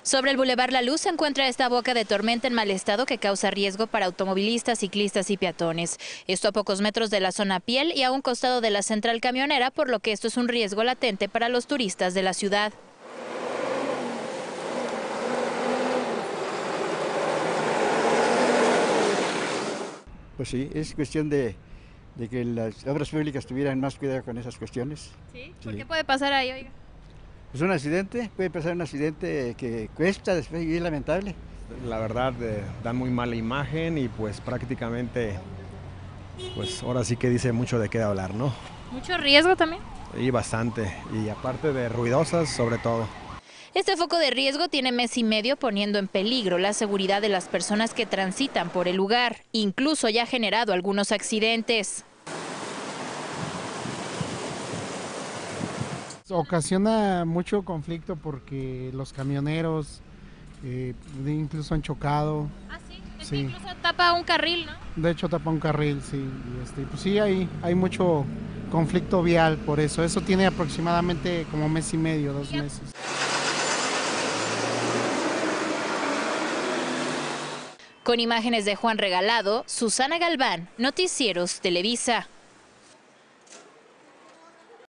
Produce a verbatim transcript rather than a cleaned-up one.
Sobre el Boulevard La Luz se encuentra esta boca de tormenta en mal estado que causa riesgo para automovilistas, ciclistas y peatones. Esto a pocos metros de la zona Piel y a un costado de la central camionera, por lo que esto es un riesgo latente para los turistas de la ciudad. Pues sí, es cuestión de, de que las obras públicas tuvieran más cuidado con esas cuestiones. ¿Sí? ¿Por qué puede pasar ahí, oiga? Pues un accidente, puede pasar un accidente que cuesta después y es lamentable. La verdad, eh, dan muy mala imagen y pues prácticamente, pues ahora sí que dice mucho de qué hablar, ¿no? ¿Mucho riesgo también? Y bastante, y aparte de ruidosas sobre todo. Este foco de riesgo tiene mes y medio poniendo en peligro la seguridad de las personas que transitan por el lugar. Incluso ya ha generado algunos accidentes. Ocasiona mucho conflicto porque los camioneros eh, incluso han chocado. Ah, sí, es sí. que incluso tapa un carril, ¿no? De hecho tapa un carril, sí. Y este, pues sí, hay, hay mucho conflicto vial por eso. Eso tiene aproximadamente como mes y medio, dos meses. Con imágenes de Juan Regalado, Susana Galván, Noticieros Televisa.